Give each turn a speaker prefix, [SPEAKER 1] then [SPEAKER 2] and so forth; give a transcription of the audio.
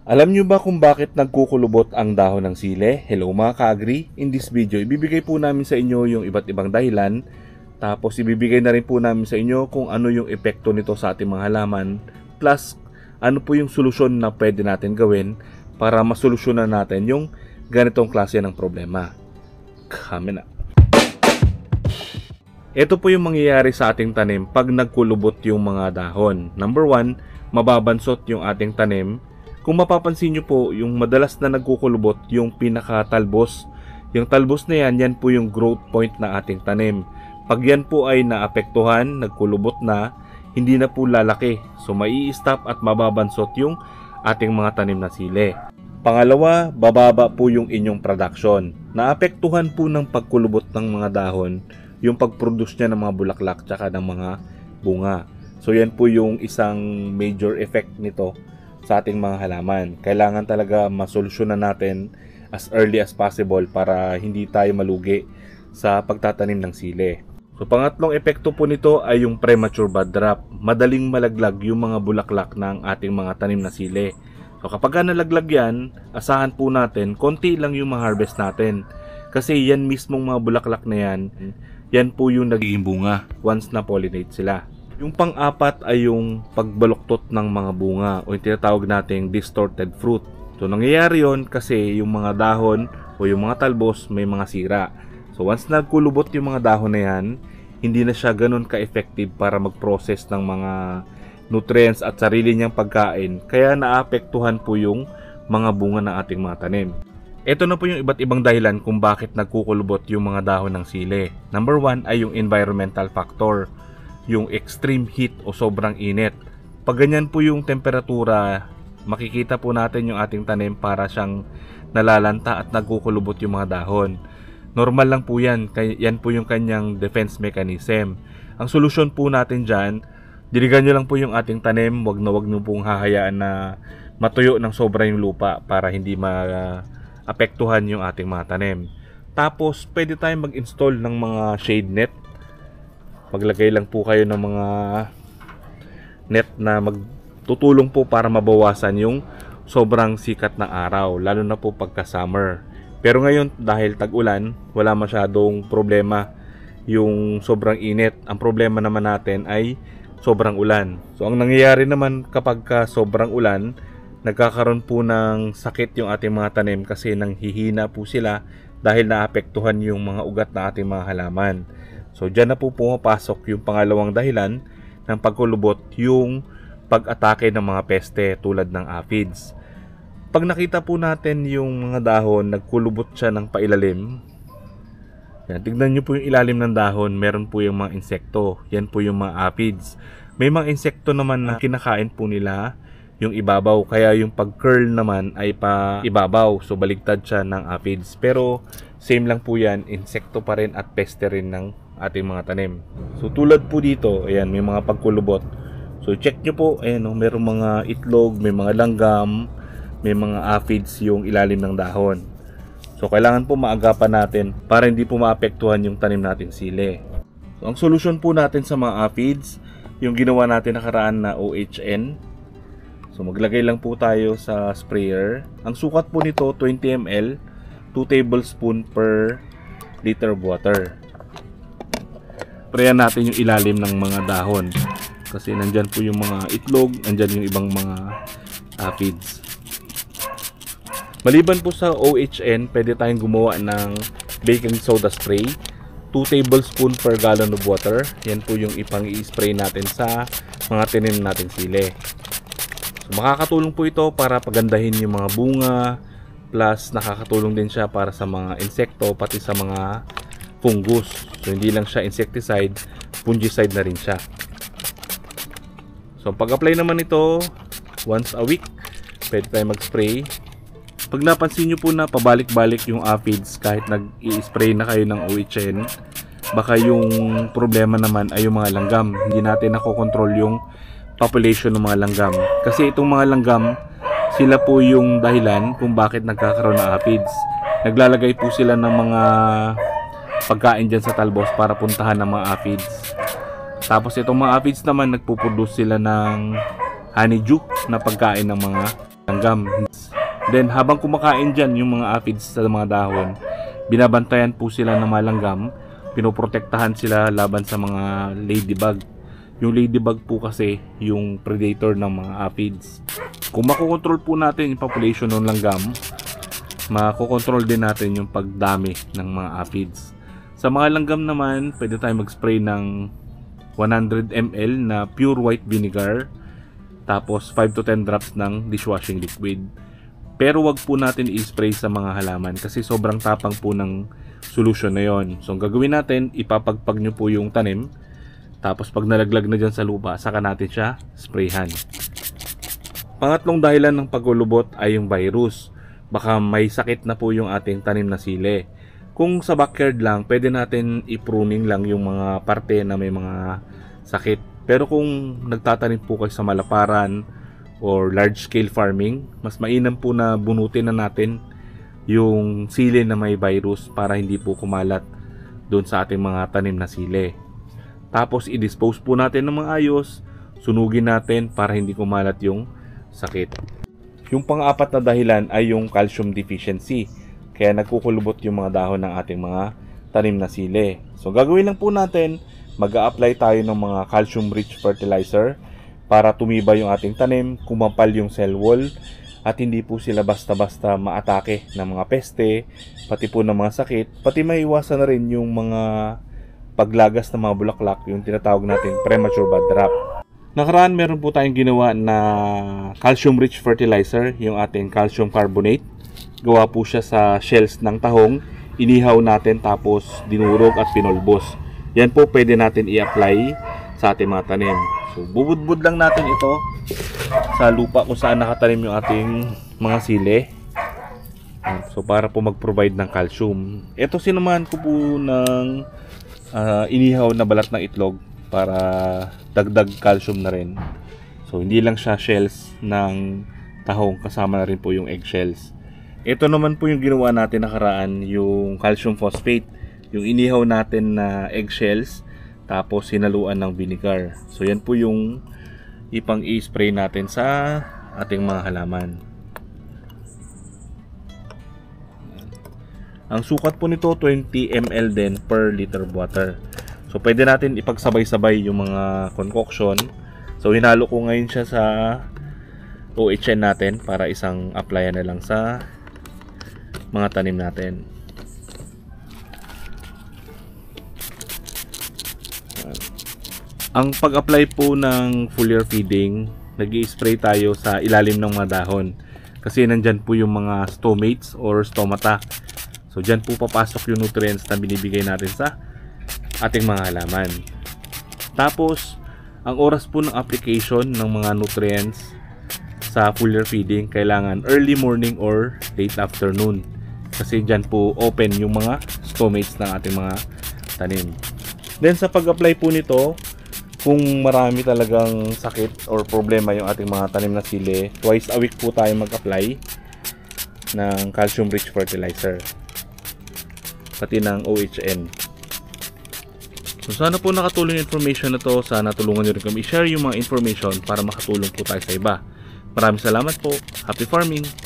[SPEAKER 1] Alam nyo ba kung bakit nagkukulubot ang dahon ng sili? Hello mga ka-agri! In this video, ibibigay po namin sa inyo yung iba't ibang dahilan. Tapos ibibigay na rin po namin sa inyo kung ano yung epekto nito sa ating mga halaman. Plus, ano po yung solusyon na pwede natin gawin para masolusyonan natin yung ganitong klase ng problema. Kami na! Ito po yung mangyayari sa ating tanim pag nagkulubot yung mga dahon. Number 1, mababansot yung ating tanim. Kung mapapansin nyo po, yung madalas na nagkukulubot, yung pinakatalbos. Yung talbos na yan po yung growth point na ating tanim. Pag yan po ay naapektuhan, nagkulubot na, hindi na po lalaki. So mai-stop at mababansot yung ating mga tanim na sili. Pangalawa, bababa po yung inyong production. Naapektuhan po ng pagkulubot ng mga dahon, yung pag-produce niya ng mga bulaklak tsaka ng mga bunga. So yan po yung isang major effect nito sa ating mga halaman. Kailangan talaga masolusyonan natin as early as possible para hindi tayo malugi sa pagtatanim ng sili. So pangatlong epekto po nito ay yung premature bud drop. Madaling malaglag yung mga bulaklak ng ating mga tanim na sili. So kapag nalaglag yan, asahan po natin konti lang yung ma-harvest natin. Kasi yan mismong mga bulaklak na yan po yung nagiging bunga once na pollinate sila. Yung pang-apat ay yung pagbaluktot ng mga bunga o yung tinatawag nating distorted fruit. So nangyayari yon kasi yung mga dahon o yung mga talbos may mga sira. So once nagkulubot yung mga dahon na yan, hindi na siya ganun ka-effective para mag-process ng mga nutrients at sarili niyang pagkain. Kaya naapektuhan po yung mga bunga ng ating mga tanim. Ito na po yung iba't ibang dahilan kung bakit nagkukulubot yung mga dahon ng sili. Number 1 ay yung environmental factor. Yung extreme heat o sobrang init. Pag ganyan po yung temperatura, makikita po natin yung ating tanim para siyang nalalanta at nagkukulubot yung mga dahon. Normal lang po yan. Yan po yung kanyang defense mechanism. Ang solusyon po natin dyan, diligan nyo lang po yung ating tanim. Wag nyo pong hahayaan na matuyo ng sobra yung lupa para hindi maapektuhan yung ating mga tanim. Tapos, pwede tayong mag-install ng mga shade net. Maglagay lang po kayo ng mga net na magtutulong po para mabawasan yung sobrang sikat ng araw, lalo na po pagka summer. Pero ngayon dahil tag-ulan, wala masyadong problema yung sobrang init. Ang problema naman natin ay sobrang ulan. So ang nangyayari naman kapag sobrang ulan, nagkakaroon po ng sakit yung ating mga tanim kasi nanghihina po sila dahil naapektuhan yung mga ugat na ating mga halaman. So dyan na po pumapasok yung pangalawang dahilan ng pagkulubot, yung pag-atake ng mga peste tulad ng aphids. Pag nakita po natin yung mga dahon, nagkulubot siya ng pailalim. Yan, tignan nyo po yung ilalim ng dahon, meron po yung mga insekto. Yan po yung mga aphids. May mga insekto naman na kinakain po nila yung ibabaw, kaya yung pag-curl naman ay pa ibabaw. So baligtad siya ng aphids. Pero same lang po yan, insekto pa rin at peste rin ng ating mga tanim. So tulad po dito, ayan, may mga pagkulubot. So check nyo po, ayan, merong mga itlog, may mga langgam, may mga aphids yung ilalim ng dahon. So kailangan po maagapan natin para hindi po maapektuhan yung tanim nating sili. So ang solusyon po natin sa mga aphids, yung ginawa natin nakaraan na OHN. So maglagay lang po tayo sa sprayer. Ang sukat po nito 20 ml, 2 tablespoon per liter of water. Sprayan natin yung ilalim ng mga dahon kasi nandyan po yung mga itlog, nandyan yung ibang mga aphids. Maliban po sa OHN, pwede tayong gumawa ng baking soda spray, 2 tablespoon per gallon of water. Yan po yung ipang-i-spray natin sa mga tinim nating sili. So, makakatulong po ito para pagandahin yung mga bunga, plus nakakatulong din siya para sa mga insekto, pati sa mga fungus. So hindi lang siya insecticide, fungicide na rin siya. So pag-apply naman ito once a week, pwede tayo mag-spray. Pag napansin nyo po na pabalik-balik yung aphids kahit nag-i-spray na kayo ng OHN, baka yung problema naman ay yung mga langgam. Hindi natin nakokontrol yung population ng mga langgam. Kasi itong mga langgam, sila po yung dahilan kung bakit nagkakaroon ng aphids. Naglalagay po sila ng mga pagkain dyan sa talbos para puntahan ng mga aphids. Tapos itong mga aphids naman, nagpuproduce sila ng honeydew na pagkain ng mga langgam. Then habang kumakain dyan yung mga aphids sa mga dahon, binabantayan po sila ng mga langgam, pinoprotektahan sila laban sa mga ladybug. Yung ladybug po kasi yung predator ng mga aphids. Kung makokontrol po natin yung population ng langgam, makokontrol din natin yung pagdami ng mga aphids. Sa mga langgam naman, pwede tayo mag-spray ng 100 ml na pure white vinegar, tapos 5 to 10 drops ng dishwashing liquid. Pero wag po natin i-spray sa mga halaman kasi sobrang tapang po ng solution na yon. So ang gagawin natin, ipapagpag nyo po yung tanim, tapos pag nalaglag na dyan sa lupa, saka natin siya sprayhan. Pangatlong dahilan ng paglulubot ay yung virus. Baka may sakit na po yung ating tanim na sili. Kung sa backyard lang, pwede natin i-pruning lang yung mga parte na may mga sakit. Pero kung nagtatanim po kayo sa malaparan or large scale farming, mas mainam po na bunutin na natin yung sili na may virus para hindi po kumalat doon sa ating mga tanim na sili. Tapos i-dispose po natin ng maayos, sunugin natin para hindi kumalat yung sakit. Yung pang-apat na dahilan ay yung calcium deficiency. Kaya nagkukulubot yung mga dahon ng ating mga tanim na sili. So gagawin lang po natin, mag-a-apply tayo ng mga calcium-rich fertilizer para tumibay yung ating tanim, kumampal yung cell wall, at hindi po sila basta-basta maatake ng mga peste, pati po ng mga sakit, pati maiwasan na rin yung mga paglagas ng mga bulaklak, yung tinatawag natin premature bud drop. Nakaraan meron po tayong ginawa na calcium-rich fertilizer, yung ating calcium carbonate. Gawa po siya sa shells ng tahong, inihaw natin tapos dinurog at pinulbos. Yan po pwede natin i-apply sa ating mga tanim. So bubudbud lang natin ito sa lupa kung saan nakatanim yung ating mga sili. So para po mag-provide ng calcium. Ito sinamahan ko po ng inihaw na balat ng itlog para dagdag calcium na rin. So hindi lang siya shells ng tahong, kasama na rin po yung eggshells. Ito naman po yung ginawa natin nakaraan, yung calcium phosphate, yung inihaw natin na eggshells tapos sinaluan ng vinegar. So yan po yung ipang i-spray natin sa ating mga halaman. Ang sukat po nito 20 ml din per liter of water. So pwede natin ipagsabay-sabay yung mga concoction. So hinalo ko ngayon siya sa OHN natin para isang applyan na lang sa mga tanim natin. Ang pag-apply po ng foliar feeding, nag-i-spray tayo sa ilalim ng mga dahon kasi nandyan po yung mga stomates or stomata. So dyan po papasok yung nutrients na binibigay natin sa ating mga halaman. Tapos ang oras po ng application ng mga nutrients sa foliar feeding, kailangan early morning or late afternoon. Kasi dyan po open yung mga stomates ng ating mga tanim. Then sa pag-apply po nito, kung marami talagang sakit or problema yung ating mga tanim na sili, twice a week po tayo mag-apply ng calcium-rich fertilizer. Pati ng OHN. So sana po nakatulong yung information na to. Sana tulungan nyo rin kami i-share yung mga information para makatulong po tayo sa iba. Maraming salamat po. Happy farming!